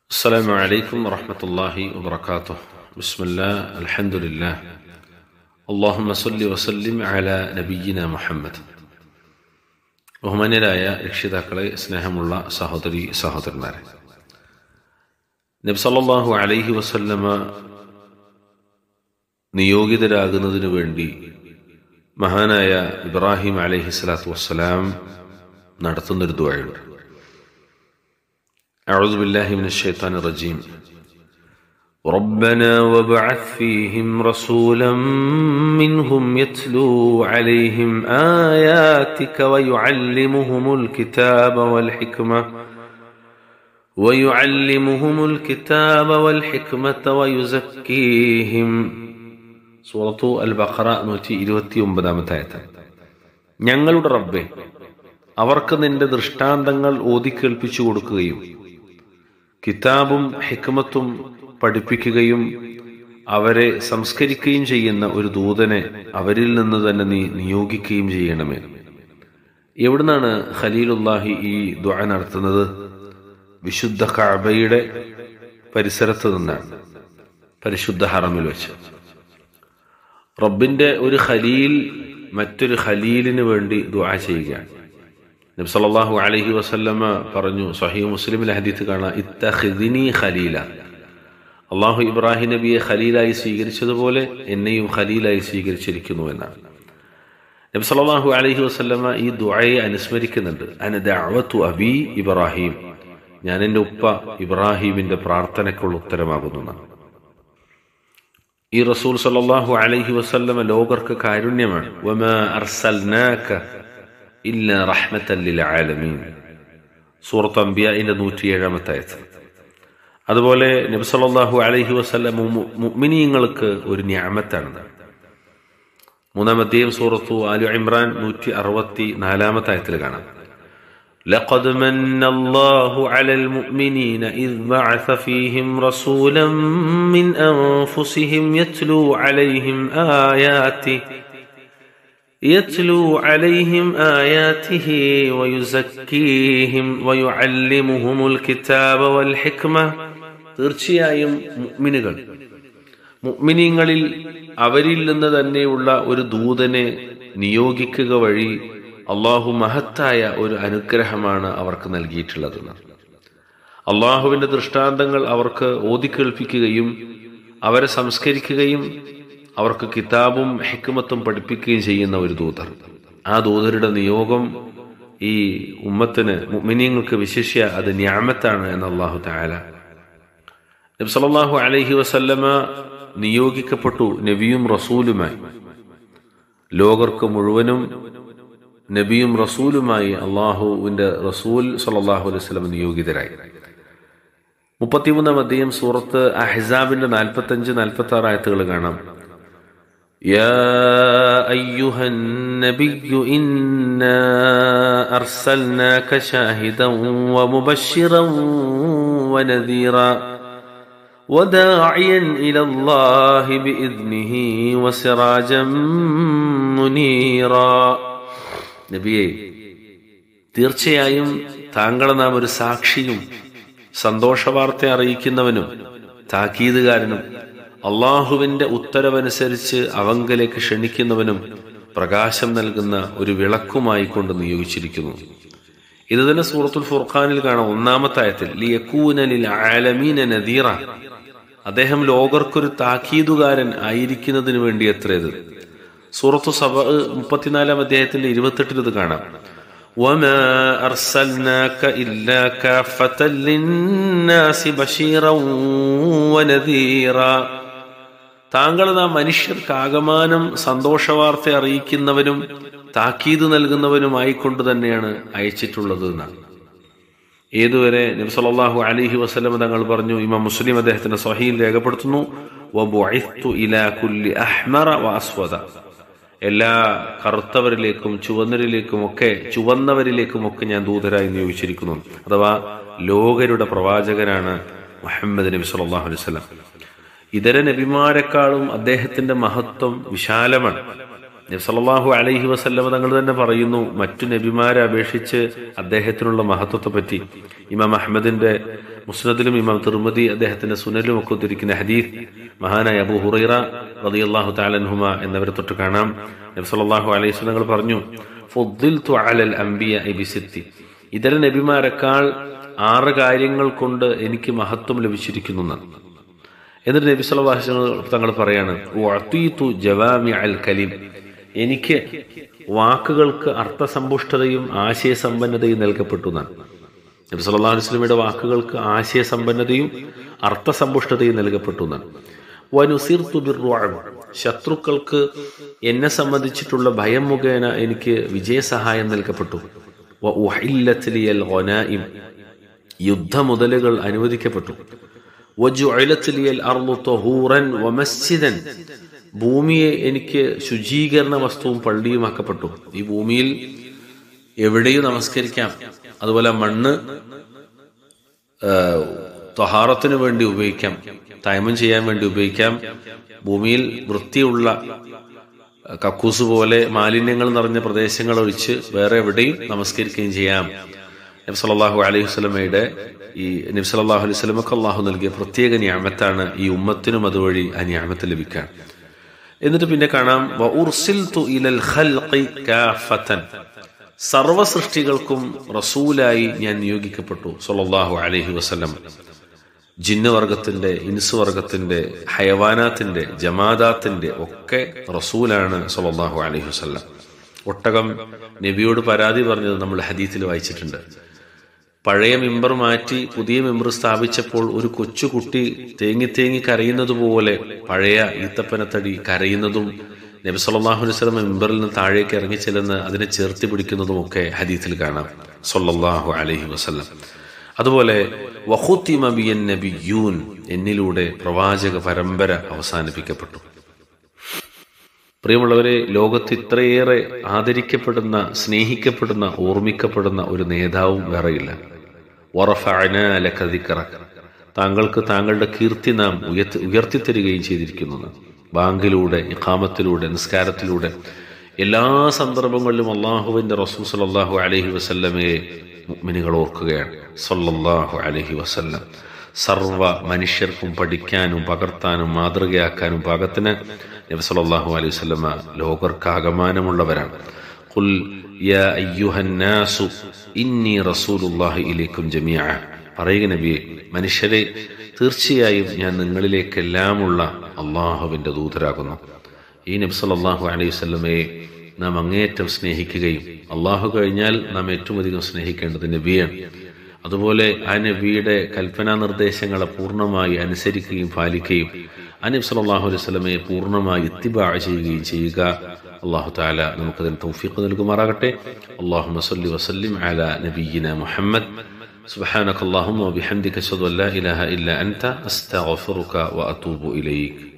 السلام عليكم ورحمة الله وبركاته. بسم الله الحمد لله اللهم صل وسلم على نبينا محمد. ബഹുമാന്യരായ രക്ഷിതാക്കളെ, സ്നേഹമുള്ള സഹോദരി സഹോദരന്മാരെ, നബി സല്ലല്ലാഹു അലൈഹി വസല്ലമ നിയോഗിതരാകുന്നതിനു വേണ്ടി മഹാനായ ഇബ്രാഹിം അലൈഹി സ്വലാത്തു വസ്സലാം നടത്തുന്നൊരു ദുആയുണ്ട്. أعوذ بالله من الشيطان الرجيم. ربنا وابعث فيهم رسولا منهم يتلو عليهم آياتك ويعلمهم الكتاب ويزكيهم. സൂറത്തു അൽ-ബഖറ 129 ആയത്ത്. ഞങ്ങളുടെ റബ്ബേ, അവർക്ക് നിന്റെ ദൃഷ്ടാന്തങ്ങൾ ഓതിക്കേൾപ്പിച്ചു കൊടുക്കുകയും കിതാബും ഹിക്മത്തും പഠിപ്പിക്കുകയും അവരെ സംസ്കരിക്കുകയും ചെയ്യുന്ന ഒരു ദൂതനെ അവരിൽ നിന്ന് തന്നെ നീ നിയോഗിക്കുകയും ചെയ്യണമേ. എവിടുന്നാണ് ഖലീലുല്ലാഹി ഈ ദുആ നടത്തുന്നത്? വിശുദ്ധ കഅബയുടെ പരിസരത്ത് നിന്നാണ്, പരിശുദ്ധ ഹറമിൽ വെച്ച്. റബ്ബിന്റെ ഒരു ഖലീൽ മറ്റൊരു ഖലീലിന് വേണ്ടി ദുആ ചെയ്യുകയാണ്. നബി സല്ലല്ലാഹു അലൈഹി വസല്ലമ പറഞ്ഞു, സ്വഹീഹ് മുസ്ലിമിലെ ഹദീസ് കാണാം, ഇത്തഖിദ്നി ഖലീല. അല്ലാഹു ഇബ്രാഹിം നബിയെ ഖലീലായി സ്വീകരിച്ചതുപോലെ എന്നെയും ഖലീലായി സ്വീകരിച്ചിരിക്കുന്നു എന്നാണ്. നബി സല്ലല്ലാഹു അലൈഹി വസല്ലമ ഈ ദുആയെ അനുസ്മരിക്കുന്നുണ്ട്. അന ദഅവതു അബി ഇബ്രാഹിം, ഞാൻ എൻ്റെ ഉപ്പ ഇബ്രാഹിമിന്റെ പ്രാർത്ഥനയ്ക്കുള്ള ഉത്തരമാകുന്നു. ഈ റസൂൽ സല്ലല്ലാഹു അലൈഹി വസല്ലമ ലോകർക്ക് കാരുണ്യമാണ്. വമാ അർസൽനാക ഇല്ല റഹ്മത്തൻ ലിൽ ആലമീൻ, സൂറത്ത് അംബിയാഇന്റെ 107 ആയത്ത്. അതുപോലെ നബി സല്ലല്ലാഹു അലൈഹി വസല്ലം മുഅ്മിനീങ്ങൾക്ക് ഒരു നിഅമത്താണ്. 3-ാം അധ്യായം സൂറത്തു ആലി ഇംറാൻ 164 ആയത്തിൽ കാണാം, ലഖദ് മന്നല്ലാഹു അലൽ മുഅ്മിനീന ഇദ് ബഅസ ഫീഹിം റസൂലൻ മിൻ അൻഫുസിഹിം യത്ലൂ عليهم آياته ويزكيهم ويعلمهم الكتاب والحكمة. തീർച്ചയായും മുഅ്മിനീങ്ങളിൽ അവരിൽ നിന്ന് തന്നെയുള്ള ഒരു ദൂതനെ നിയോഗിക്കുക വഴി അള്ളാഹു മഹത്തായ ഒരു അനുഗ്രഹമാണ് അവർക്ക് നൽകിയിട്ടുള്ളത്. അള്ളാഹുവിന്റെ ദൃഷ്ടാന്തങ്ങൾ അവർക്ക് ഓതിക്കേൾപ്പിക്കുകയും അവരെ സംസ്കരിക്കുകയും അവർക്ക് കിതാബും ഹിക്മത്തും പഠിപ്പിക്കുകയും ചെയ്യുന്ന ഒരു ദൂതർ. ആ ദൂതരുടെ നിയോഗം ഈ ഉമ്മത്തിന്, മുഅ്മിനീങ്ങൾക്ക് വിശിഷ്യ അത് നിഅമത്താണ് എന്ന് അല്ലാഹു തആല. നബി സല്ലല്ലാഹു അലൈഹി വസല്ലമ നിയോഗിക്കപ്പെട്ടു നബിയും റസൂലുമായി. ലോകർക്ക് മുഴുവനും നബിയും റസൂലുമായി അള്ളാഹുവിന്റെ റസൂൽ സല്ലല്ലാഹു അലൈഹി വസല്ലം നിയോഗിതരായി. 33-ാം അധ്യായം സൂറത്ത് അഹ്സാബിന്റെ 45-46 ആയത്തുകൾ കാണാം. يا أيها النبي إنا أرسلناك شاهدا ومبشرا ونذيرا وداعيا إلى الله بإذنه وسراجا منيرا. നബിയേ, തീർച്ചയായും താങ്കളെ നാം ഒരു സാക്ഷിയും സന്തോഷവാർത്ത അറിയിക്കുന്നവനും താക്കീതുകാരനും അള്ളാഹുവിന്റെ ഉത്തരവനുസരിച്ച് അവങ്കലേക്ക് ക്ഷണിക്കുന്നവനും പ്രകാശം നൽകുന്ന ഒരു വിളക്കുമായി കൊണ്ട് നിയോഗിച്ചിരിക്കുന്നു. ഇത് തന്നെ സൂറത്തുൽ ഫുർഖാനിൽ കാണാം, 1-ാമത്തെ ആയത്തിൽ, ലിയകൂന ലിൽ ആലമീന നദീറ. അദ്ദേഹം ലോകർക്കൊരു താക്കീതുകാരൻ ആയിരിക്കുന്നതിന് വേണ്ടി എത്രയത്. സൂറത്തു സബ 34-ാം അധ്യായത്തിന്റെ 28 ഇത് കാണാം, വമാ അർസൽനാക ഇല്ലാ കാഫത്തൻ ലിന്നാസി ബശീറൻ വനദീറ. താങ്കൾ നാം മനുഷ്യർക്കാകമാനം സന്തോഷവാർത്ത അറിയിക്കുന്നവനും താക്കീത് നൽകുന്നവനുമായിക്കൊണ്ട് തന്നെയാണ് അയച്ചിട്ടുള്ളത് എന്നാണ്. ഏതുവരെ നബി സല്ലല്ലാഹു അലൈഹി വസല്ലം തങ്ങൾ പറഞ്ഞു, ഇമാം മുസ്ലിം അദ്ദേഹത്തിന്റെ സ്വഹീഹിൽ രേഖപ്പെടുത്തുന്നു, വബുഇത്തു ഇലാ കുല്ലി അഹ്മറ വഅസ്വദ. എല്ലാ കറുത്തവരിലേക്കും ചുവന്നവരിലേക്കുമൊക്കെ ഞാൻ ദൂതരായി നിയോഗിച്ചിരിക്കുന്നു. അഥവാ ലോകരുടെ പ്രവാചകനാണ് മുഹമ്മദ് നബി സല്ലല്ലാഹു അലൈഹി വസല്ലം. ഇതര നബിമാരെക്കാളും അദ്ദേഹത്തിന്റെ മഹത്വം വിശാലമാണ്. നബി സല്ലല്ലാഹു അലൈഹി വസല്ലമ തങ്ങൾ തന്നെ പറയുന്നു മറ്റു നബിമാരെ അപേക്ഷിച്ച് അദ്ദേഹത്തിനുള്ള മഹത്വത്തെ പറ്റി. ഇമാം അഹ്മദിന്റെ മുസ്നദിലും ഇമാം തിർമിദി അദ്ദേഹത്തിന്റെ സുനനിലും ഒക്കെ ഉദ്ധരിക്കുന്ന ഹദീസ് മഹാനായ അബൂ ഹുറൈറ റളിയല്ലാഹു തആല അൻഹുമ എന്നിവരെ തൊട്ട് കാണാം. നബി സല്ലല്ലാഹു അലൈഹി വസല്ലം തങ്ങൾ പറഞ്ഞു ഫുദ്ദിൽതു അലൽ അംബിയാഇ ബിസിത്തി, ഇതര നബിമാരെക്കാൾ 6 കാര്യങ്ങൾ കൊണ്ട് എനിക്ക് മഹത്വം ലഭിച്ചിരിക്കുന്നു. എന്നിട്ട് നബി സല്ലല്ലാഹു അലൈഹി വസല്ലം തങ്ങൾ പറയാണ് ഉഅതീതു ജവാമിഅൽ കലിം, എനിക്ക് വാക്കുകൾക്ക് അർത്ഥസമ്പുഷ്ടതയും ആശയസമ്പന്നതയും നൽകപ്പെട്ടു. നബി സല്ലല്ലാഹു അലൈഹി വസല്ലമയുടെ വാക്കുകൾക്ക് ആശയസമ്പന്നതയും അർത്ഥസമ്പുഷ്ടതയും നൽകപ്പെട്ടു. വനുസിർതു ബിർറുഅബ്, ശത്രുക്കൾക്ക് എന്നെ സംബന്ധിച്ചിട്ടുള്ള ഭയം മുഖേന എനിക്ക് വിജയസഹായം നൽകപ്പെട്ടു. വഉഹില്ലത് ലിയൽ ഗനായിം, യുദ്ധമുതലുകൾ അനുവദിക്കപ്പെട്ടു. വജുഇലത് ലിയൽ അർളു തഹൂറൻ വമസ്ജിദൻ, ഭൂമിയെ എനിക്ക് ശുചീകരണ വസ്തുവും പള്ളിയുമാക്കപ്പെട്ടു. ഈ ഭൂമിയിൽ എവിടെയും നമസ്കരിക്കാം. അതുപോലെ മണ്ണ് ത്വഹാറത്തിന് വേണ്ടി ഉപയോഗിക്കാം, തൈമം ചെയ്യാൻ വേണ്ടി ഉപയോഗിക്കാം. ഭൂമിയിൽ വൃത്തിയുള്ള കക്കൂസ് പോലെ മാലിന്യങ്ങൾ നിറഞ്ഞ പ്രദേശങ്ങൾ ഒഴിച്ച് വേറെ എവിടെയും നമസ്കരിക്കുകയും ചെയ്യാം. നബി സല്ലല്ലാഹു അലൈഹി വസല്ലമയുടെ ഈ നബി സല്ലല്ലാഹു അലൈഹി വസല്ലമക്ക് അല്ലാഹു നൽകിയ പ്രത്യേക നിഅമത്താണ് ഈ ഉമ്മത്തിനും അതുവഴി ആ നിഅമത്ത് ലഭിക്കാൻ. എന്നിട്ട് പിന്നെ കാണാം വഉർസിൽതു ഇലൽ ഖൽഖി കാഫതൻ, സർവ സൃഷ്ടികൾക്കും റസൂലായി ഞാൻ നിയോഗിക്കപ്പെട്ടു സല്ലല്ലാഹു അലൈഹി വസല്ലം. ജിന്ന് വർഗത്തിന്റെ, ഇൻസ് വർഗത്തിന്റെ, ഹയവാനാത്തിന്റെ, ജമാദാത്തിന്റെ ഒക്കെ റസൂലാണ് സല്ലല്ലാഹു അലൈഹി വസല്ലം. ഒട്ടകം നബിയോട് പരാതി പറഞ്ഞത് നമ്മൾ ഹദീസിൽ വായിച്ചിട്ടുണ്ട്. പഴയ മിമ്പർ മാറ്റി പുതിയ മിമ്പർ സ്ഥാപിച്ചപ്പോൾ ഒരു കൊച്ചുകുട്ടി തേങ്ങി തേങ്ങി കരയുന്നത് പോലെ പഴയ ഈത്തപ്പനത്തടി കരയുന്നതും നബി സല്ലല്ലാഹു അലൈഹി വസല്ലം മിമ്പറിൽ നിന്ന് താഴേക്ക് ഇറങ്ങി ചെല്ലുന്ന അതിനെ ചേർത്തി പിടിക്കുന്നതും ഒക്കെ ഹദീസിൽ കാണാം സല്ലല്ലാഹു അലൈഹി വസല്ലം. അതുപോലെ വഖുതിമ ബിയൻ നബിയ്യൂൻ, എന്നിലൂടെ പ്രവാചക പരമ്പര അവസാനിപ്പിക്കപ്പെട്ടു. പ്രിയമുള്ളവരെ, ലോകത്ത് ഇത്രയേറെ ആദരിക്കപ്പെടുന്ന, സ്നേഹിക്കപ്പെടുന്ന, ഓർമ്മിക്കപ്പെടുന്ന ഒരു നേതാവും വേറെയില്ല. വറഫഅനാ ലക ദിക്റക, താങ്കൾക്ക് താങ്കളുടെ കീർത്തി നാം ഉയർത്തിത്തരികയും ചെയ്തിരിക്കുന്നു. ബാങ്കിലൂടെ, ഇഖാമത്തിലൂടെ, നിസ്കാരത്തിലൂടെ എല്ലാ സന്ദർഭങ്ങളിലും അല്ലാഹുവിന്റെ റസൂൽ സല്ലല്ലാഹു അലൈഹി വസല്ലമയെ മുഅ്മിനുകൾ ഓർക്കുകയാണ് സല്ലല്ലാഹു അലൈഹി വസല്ലം. സർവ മനുഷ്യർക്കും പഠിക്കാനും പകർത്താനും മാതൃകയാക്കാനും പാകത്തിന് നബി സല്ലല്ലാഹു അലൈഹി വസല്ലമ ലോകർക്കാകമാനമുള്ളവരാണ്. ഖുൽ യാ അയ്യുഹന്നാസു ഇന്നി റസൂലുള്ളാഹി ഇലൈക്കും ജമീഅ, പറയുക നബിയെ, മനുഷ്യരെ, തീർച്ചയായും ഞാൻ നിങ്ങളിലേക്കെല്ലാമുള്ള അള്ളാഹുവിന്റെ ദൂതരാകുന്നു. ഈ നബി സല്ലല്ലാഹു അലൈഹി വസല്ലമയെ നാം അങ്ങേയറ്റം സ്നേഹിക്കുകയും അള്ളാഹു കഴിഞ്ഞാൽ നാം ഏറ്റവും അധികം സ്നേഹിക്കേണ്ടത് നബിയാണ്. അതുപോലെ ആ നബിയുടെ കൽപ്പനാ നിർദ്ദേശങ്ങളെ പൂർണ്ണമായി അനുസരിക്കുകയും പാലിക്കുകയും ആ നബി സല്ലല്ലാഹു അലൈഹി വസല്ലമയെ പൂർണ്ണമായി ഇത്തിബാ ചെയ്യുകയും ചെയ്യുക. അല്ലാഹു തആല നമുക്കതിന് തൗഫീഖ് നൽകുമാറാകട്ടെ. അല്ലാഹുമ്മ സ്വല്ലി വസല്ലിം അലാ നബിയിനാ മുഹമ്മദ്. സുബ്ഹാനക അല്ലാഹുമ്മ വബിഹംദിക അശ്ഹദു അൻ ലാ ഇലാഹ ഇല്ലാ അൻത അസ്തഗ്ഫിറുക വഅതൂബു ഇലൈക്.